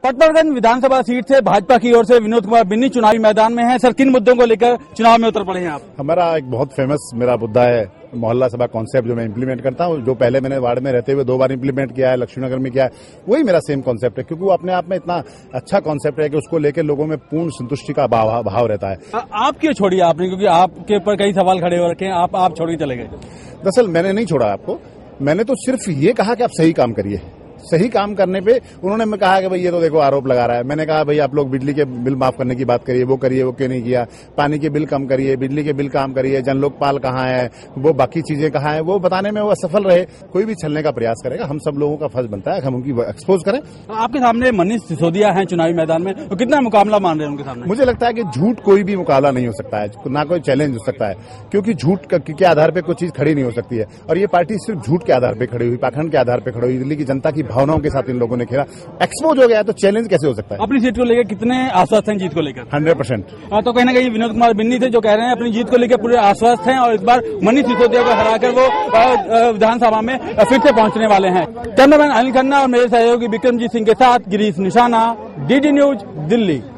पटवर्धन विधानसभा seat से भाजपा की ओर से विनोद कुमार बिन्नी चुनावी मैदान में हैं। सर, किन मुद्दों को लेकर चुनाव में उतर पड़े हैं आप? हमारा एक बहुत फेमस मेरा मुद्दा है मोहल्ला सभा कॉन्सेप्ट, जो मैं इंप्लीमेंट करता हूं, जो पहले मैंने वार्ड में रहते हुए 2 बार इंप्लीमेंट किया है, लक्ष्मीनगर में किया है। वही मेरा सेम कॉन्सेप्ट है, क्योंकि वो अपने आप में इतना अच्छा कॉन्सेप्ट है कि उसको लेकर लोगों में पूर्ण संतुष्टि का भाव रहता है। आप क्यों छोड़िए आपने? क्योंकि आपके ऊपर कई सवाल खड़े हो रखे हैं, आप छोड़ के चले गए। दरअसल मैंने नहीं छोड़ा आपको, मैंने तो सिर्फ ये कहा कि आप सही काम करिए। सही काम करने पे उन्होंने मैं कहा कि भाई ये तो देखो आरोप लगा रहा है। मैंने कहा भाई आप लोग बिजली के बिल माफ करने की बात करिए, वो क्यों नहीं किया। पानी के बिल कम करिए, बिजली के बिल कम करिए, जन लोकपाल कहाँ है, वो बाकी चीजें कहाँ है, वो बताने में वो असफल रहे। कोई भी छलने का प्रयास करेगा, हम सब लोगों का फर्ज बनता है हम उनकी एक्सपोज करें। आपके सामने मनीष सिसोदिया है चुनावी मैदान में, तो कितना मुकाबला मान रहे हैं उनके सामने? मुझे लगता है कि झूठ कोई भी मुकाबला नहीं हो सकता है, ना कोई चैलेंज हो सकता है, क्योंकि झूठ के आधार पर कोई चीज खड़ी नहीं हो सकती है। और ये पार्टी सिर्फ झूठ के आधार पर खड़ी हुई, पाखंड के आधार पर खड़ी हुई, दिल्ली की जनता की भावनाओं के साथ इन लोगों ने खेला। एक्सपोज हो गया तो चैलेंज कैसे हो सकता है? अपनी सीट को लेकर कितने आश्वस्त हैं जीत को लेकर? 100%। तो कहीं ना कहीं विनोद कुमार बिन्नी थे जो कह रहे हैं अपनी जीत को लेकर पूरे आश्वस्त हैं और इस बार मनीष सिसोदिया को हराकर वो विधानसभा में फिर से पहुंचने वाले हैं। कैमरामैन अनिल खन्ना और मेरे सहयोगी विक्रमजीत सिंह के साथ गिरीश निशाना, DD न्यूज, दिल्ली।